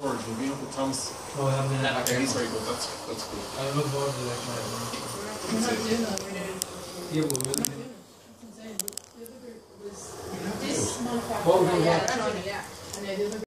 Or you'll be Uncle Thomas. No, I haven't. Okay, he's very good. That's good. I look forward to that. We're not doing that. Yeah, but we'll. That's insane. The other group was this month. What we Yeah, and the other